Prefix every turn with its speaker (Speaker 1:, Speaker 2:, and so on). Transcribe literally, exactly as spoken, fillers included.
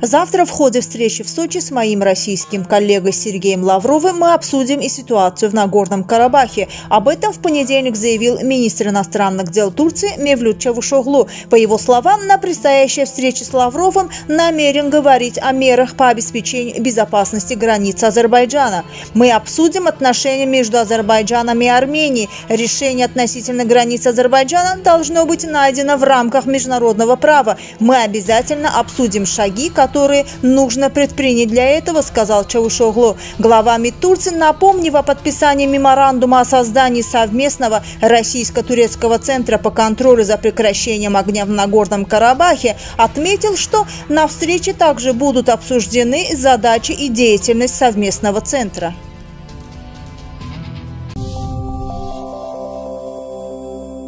Speaker 1: Завтра в ходе встречи в Сочи с моим российским коллегой Сергеем Лавровым мы обсудим и ситуацию в Нагорном Карабахе. Об этом в понедельник заявил министр иностранных дел Турции Мевлют Чавушоглу. По его словам, на предстоящей встрече с Лавровым намерен говорить о мерах по обеспечению безопасности границ Азербайджана. Мы обсудим отношения между Азербайджаном и Арменией. Решение относительно границ Азербайджана должно быть найдено в рамках международного права. Мы обязательно обсудим шаги, которые которые нужно предпринять для этого, сказал Чавушоглу. Глава МИД Турции, напомнив о подписании меморандума о создании совместного российско-турецкого центра по контролю за прекращением огня в Нагорном Карабахе, отметил, что на встрече также будут обсуждены задачи и деятельность совместного центра.